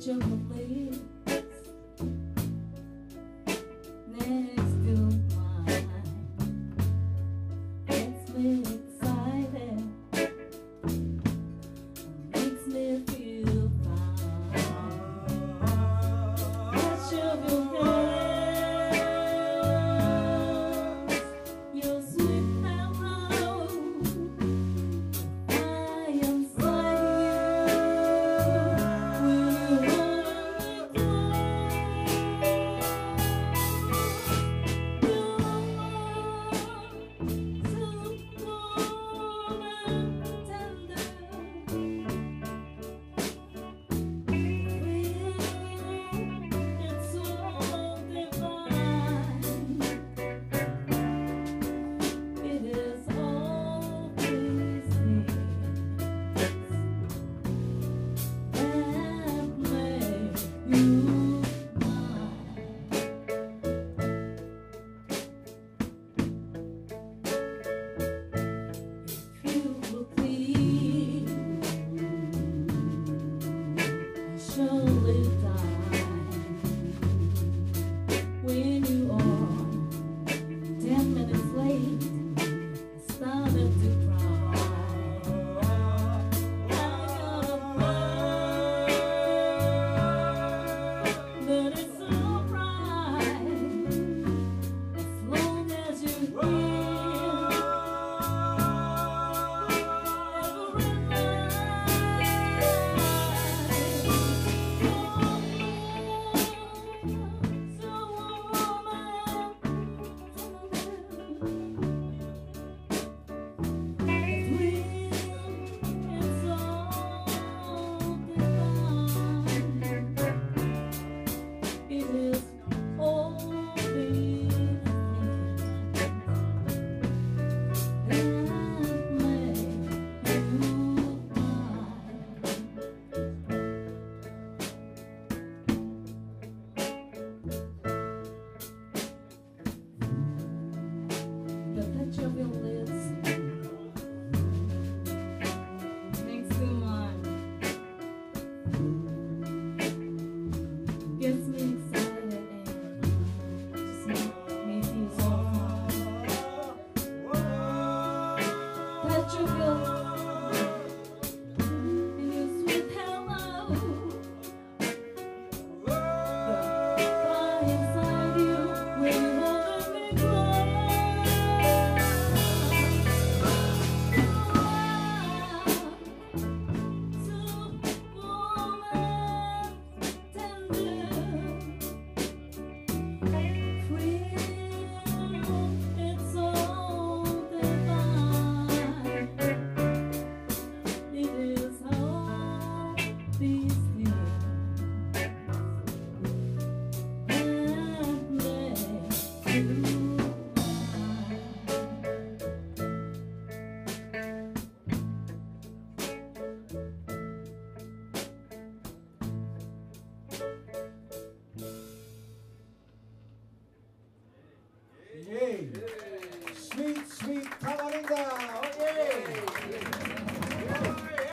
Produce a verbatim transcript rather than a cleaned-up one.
your lips next to mine gets me excited, makes me feel fine. Touch of your hands, your sweet hello, I am surely die when you are ten minutes late. I started to cry. I got a but it's alright as long as you're here. Of your lips next to mine gets me excited and just makes me feel so fine. Touch of your and your sweet hello, the fire inside you when you hold me close. Hey.